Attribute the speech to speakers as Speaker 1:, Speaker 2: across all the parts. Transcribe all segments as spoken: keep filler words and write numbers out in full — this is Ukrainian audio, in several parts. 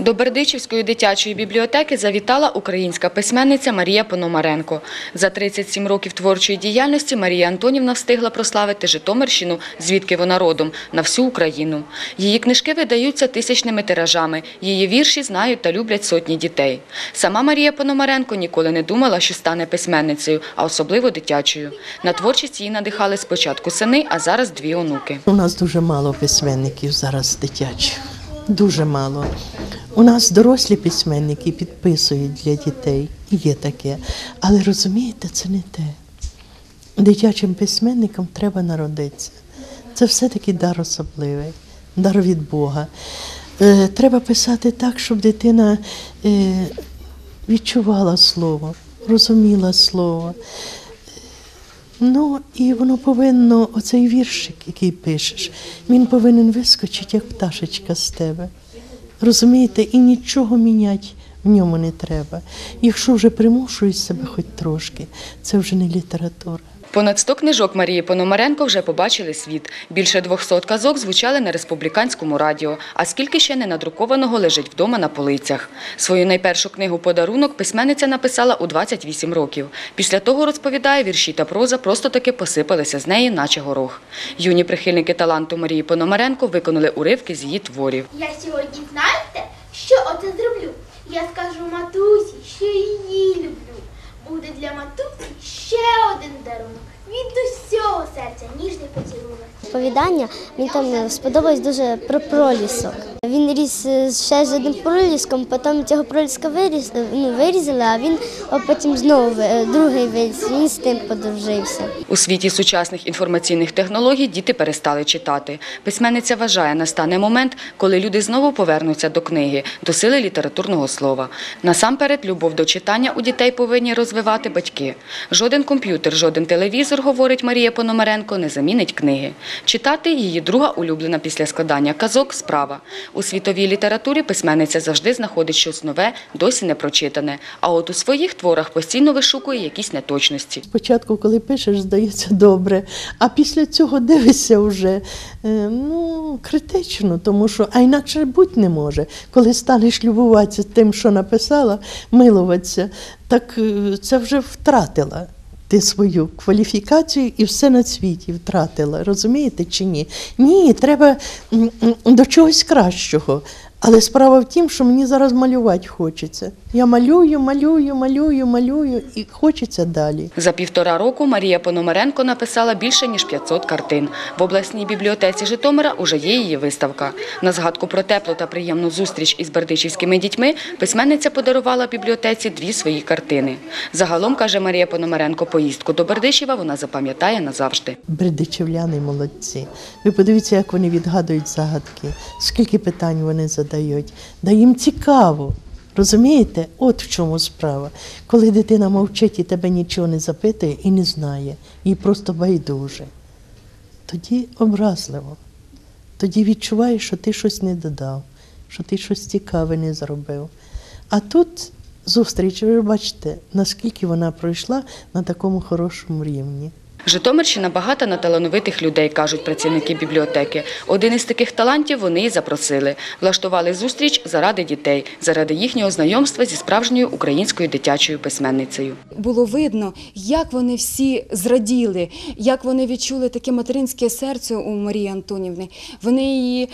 Speaker 1: До Бердичівської дитячої бібліотеки завітала українська письменниця Марія Пономаренко. За тридцять сім років творчої діяльності Марія Антонівна встигла прославити Житомирщину, звідки вона родом, на всю Україну. Її книжки видаються тисячними тиражами, її вірші знають та люблять сотні дітей. Сама Марія Пономаренко ніколи не думала, що стане письменницею, а особливо дитячою. На творчість її надихали спочатку сини, а зараз дві онуки.
Speaker 2: У нас дуже мало письменників зараз дитячих, дуже мало. У нас дорослі письменники підписують для дітей, і є таке. Але розумієте, це не те. Дитячим письменникам треба народитися. Це все-таки дар особливий, дар від Бога. Е, треба писати так, щоб дитина е, відчувала слово, розуміла слово. Ну, і воно повинно, оцей віршик, який пишеш, він повинен вискочити, як пташечка з тебе. Розумієте, і нічого міняти в ньому не треба. Якщо вже примушують себе хоч трошки, це вже не література.
Speaker 1: Понад сто книжок Марії Пономаренко вже побачили світ. Більше двохсот казок звучали на республіканському радіо, а скільки ще ненадрукованого лежить вдома на полицях. Свою найпершу книгу «Подарунок» письменниця написала у двадцять вісім років. Після того, розповідає, вірші та проза просто-таки посипалися з неї, наче горох. Юні прихильники таланту Марії Пономаренко виконали уривки з її творів.
Speaker 3: Я сьогодні, знаєте, що оце зроблю? Я скажу матусі, що її люблю. Буде для матусі ще один дарунок. Від усього серця ніжний поцілунок.
Speaker 4: Оповідання, мені там сподобалось дуже про пролісок. Він ріс ще з одним проліском, потім цього проліска виріз, ну, вирізали, а він а потім знову другий виріс, він з тим подружився.
Speaker 1: У світі сучасних інформаційних технологій діти перестали читати. Письменниця вважає, настане момент, коли люди знову повернуться до книги, до сили літературного слова. Насамперед, любов до читання у дітей повинні розвивати батьки. Жоден комп'ютер, жоден телевізор, говорить Марія Пономаренко, не замінить книги. Читати – її друга улюблена після складання казок справа. У світовій літературі письменниця завжди знаходить щось нове, досі не прочитане. А от у своїх творах постійно вишукує якісь неточності.
Speaker 2: Спочатку, коли пишеш, здається добре, а після цього дивишся вже ну, критично, тому що, а інакше бути не може. Коли станеш любуватися тим, що написала, милуватися, так це вже втратила. Ти свою кваліфікацію і все на світі втратила, розумієте чи ні? Ні, треба до чогось кращого. Але справа в тім, що мені зараз малювати хочеться. Я малюю, малюю, малюю, малюю і хочеться далі.
Speaker 1: За півтора року Марія Пономаренко написала більше, ніж п'ятсот картин. В обласній бібліотеці Житомира уже є її виставка. На згадку про теплу та приємну зустріч із бердичівськими дітьми письменниця подарувала бібліотеці дві свої картини. Загалом, каже Марія Пономаренко, поїздку до Бердичева вона запам'ятає назавжди.
Speaker 2: Бердичівляни молодці. Ви подивіться, як вони відгадують загадки, скільки питань вони задають. Да їм цікаво, розумієте? От в чому справа. Коли дитина мовчить і тебе нічого не запитує і не знає, їй просто байдуже, тоді образливо. Тоді відчуваєш, що ти щось не додав, що ти щось цікаве не зробив. А тут зустріч, ви бачите, наскільки вона пройшла на такому хорошому рівні.
Speaker 1: Житомирщина багата на талановитих людей, кажуть працівники бібліотеки. Один із таких талантів вони і запросили. Влаштували зустріч заради дітей, заради їхнього знайомства зі справжньою українською дитячою письменницею.
Speaker 5: Було видно, як вони всі зраділи, як вони відчули таке материнське серце у Марії Антонівни. Вони її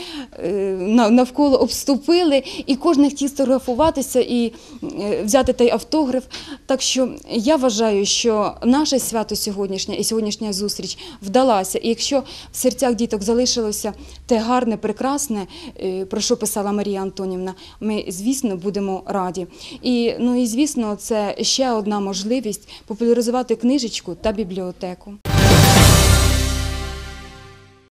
Speaker 5: навколо обступили, і кожен хотів сфотографуватися і взяти той автограф. Так що я вважаю, що наше свято сьогоднішнє і сьогоднішня зустріч вдалася. І якщо в серцях діток залишилося те гарне, прекрасне, про що писала Марія Антонівна, ми, звісно, будемо раді. І, ну, і звісно, це ще одна можливість популяризувати книжечку та бібліотеку.